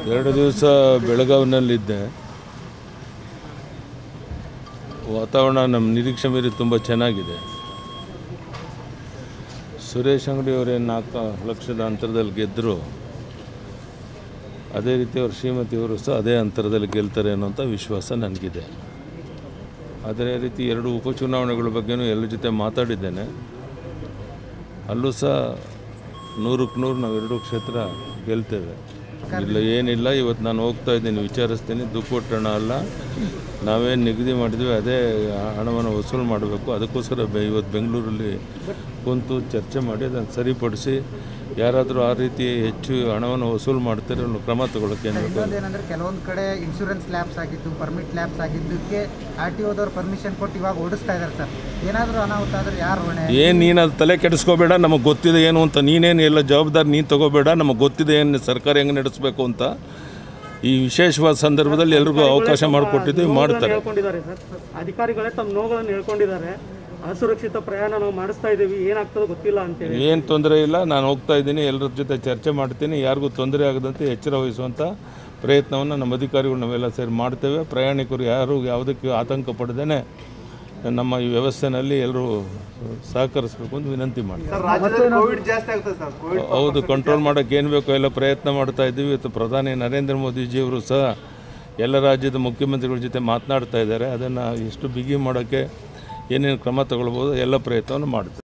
2 ದಿವಸ ಬೆಳಗಾವಿನಲ್ಲಿದ್ದೆ. ವಾತಾವರಣ ನಮ್ಮ ನಿರೀಕ್ಷೆ ಮೀರಿ ತುಂಬ ಚೆನ್ನಾಗಿದೆ. ಸುರೇಶ್ ಅಂಗಡಿ ಅವರೇನು 4 ಲಕ್ಷದ ಅಂತರದಲ್ಲಿ ಗೆದ್ದರು, ಅದೇ ರೀತಿ ಅವ್ರ ಶ್ರೀಮತಿಯವರು ಸಹ ಅದೇ ಅಂತರದಲ್ಲಿ ಗೆಲ್ತಾರೆ ಅನ್ನೋಂಥ ವಿಶ್ವಾಸ ನನಗಿದೆ. ಅದೇ ರೀತಿ 2 ಉಪಚುನಾವಣೆಗಳ ಬಗ್ಗೆನೂ ಎಲ್ಲರ ಜೊತೆ ಮಾತಾಡಿದ್ದೇನೆ. ಅಲ್ಲೂ ಸಹ 100ಕ್ಕೆ 100 ನಾವು 2 ಕ್ಷೇತ್ರ ಗೆಲ್ತೇವೆ. ಇಲ್ಲ ಏನಿಲ್ಲ, ಇವತ್ತು ನಾನು ಹೋಗ್ತಾ ಇದ್ದೀನಿ, ವಿಚಾರಿಸ್ತೀನಿ. ದುಪ್ಪಟ್ಟು ಹಣ ಅಲ್ಲ, ನಾವೇನು ನಿಗದಿ ಮಾಡಿದ್ವಿ ಅದೇ ಹಣವನ್ನು ವಸೂಲು ಮಾಡಬೇಕು. ಅದಕ್ಕೋಸ್ಕರ ಇವತ್ತು ಬೆಂಗಳೂರಲ್ಲಿ ಕುಂತು ಚರ್ಚೆ ಮಾಡಿ ಅದನ್ನು ಸರಿಪಡಿಸಿ ಯಾರಾದರೂ ಆ ರೀತಿ ಹೆಚ್ಚು ಹಣವನ್ನು ವಸೂಲು ಮಾಡ್ತಾರೆ ಅನ್ನೋ ಕ್ರಮ ತಗೊಳ್ಳೋಕೆ ಏನಂದರೆ ಕೆಲವೊಂದು ಕಡೆ ಇನ್ಶೂರೆನ್ಸ್ ಲ್ಯಾಬ್ಸ್ ಆಗಿದ್ದು, ಪರ್ಮಿಟ್ ಲ್ಯಾಬ್ಸ್ ಆಗಿದ್ದಕ್ಕೆ RTOದವ್ರು ಪರ್ಮಿಷನ್ ಕೊಟ್ಟು ಇವಾಗ ಓಡಿಸ್ತಾ ಇದ್ದಾರೆ ಸರ್. ಏನಾದರೂ ಅನಾಹುತ ಆದರೆ ಯಾರು ಹೊಣೆ? ಏನು ನೀನು ಅದು ತಲೆ ಕೆಡಿಸ್ಕೋಬೇಡ, ನಮಗೆ ಗೊತ್ತಿದೆ ಏನು ಅಂತ. ನೀನೇನು ಎಲ್ಲ ಜವಾಬ್ದಾರಿ ನೀನು ತಗೋಬೇಡ, ನಮಗೆ ಗೊತ್ತಿದೆ ಏನು ಸರ್ಕಾರ ಹೆಂಗೆ ನಡೆಸಬೇಕು ಅಂತ. ಈ ವಿಶೇಷವಾದ ಸಂದರ್ಭದಲ್ಲಿ ಎಲ್ರಿಗೂ ಅವಕಾಶ ಮಾಡಿಕೊಟ್ಟಿದ್ದೀವಿ, ಮಾಡ್ತಾರೆ. ಅಧಿಕಾರಿಗಳೇ ತಮ್ಮ ನೋವುಗಳನ್ನು ಹೇಳ್ಕೊಂಡಿದ್ದಾರೆ. ಅಸುರಕ್ಷಿತ ಪ್ರಯಾಣ ನಾವು ಮಾಡಿಸ್ತಾ ಇದ್ದೀವಿ, ಏನಾಗ್ತದೋ ಗೊತ್ತಿಲ್ಲ ಅಂತೇಳಿ. ಏನು ತೊಂದರೆ ಇಲ್ಲ, ನಾನು ಹೋಗ್ತಾ ಇದ್ದೀನಿ, ಎಲ್ಲರ ಜೊತೆ ಚರ್ಚೆ ಮಾಡ್ತೀನಿ. ಯಾರಿಗೂ ತೊಂದರೆ ಆಗದಂತೆ ಎಚ್ಚರ ವಹಿಸುವಂಥ ಪ್ರಯತ್ನವನ್ನು ನಮ್ಮ ಅಧಿಕಾರಿಗಳು ನಾವೆಲ್ಲ ಸೇರಿ ಮಾಡ್ತೇವೆ. ಪ್ರಯಾಣಿಕರು ಯಾರು ಯಾವುದಕ್ಕೆ ಆತಂಕ ಪಡೆದೇ ನಮ್ಮ ಈ ವ್ಯವಸ್ಥೆಯಲ್ಲಿ ಎಲ್ಲರೂ ಸಹಕರಿಸಬೇಕು ಅಂತ ವಿನಂತಿ ಮಾಡ್ತೀವಿ. ಹೌದು, ಕಂಟ್ರೋಲ್ ಮಾಡೋಕ್ಕೆ ಏನು ಬೇಕೋ ಎಲ್ಲ ಪ್ರಯತ್ನ ಮಾಡ್ತಾ ಇದ್ದೀವಿ. ಇವತ್ತು ಪ್ರಧಾನಿ ನರೇಂದ್ರ ಮೋದಿಜಿಯವರು ಸಹ ಎಲ್ಲ ರಾಜ್ಯದ ಮುಖ್ಯಮಂತ್ರಿಗಳ ಜೊತೆ ಮಾತನಾಡ್ತಾ ಇದ್ದಾರೆ. ಅದನ್ನು ಎಷ್ಟು ಬಿಗಿ ಮಾಡೋಕ್ಕೆ ಏನೇನು ಕ್ರಮ ತಗೊಳ್ಬೋದು ಎಲ್ಲ ಪ್ರಯತ್ನವನ್ನು ಮಾಡ್ತೀವಿ.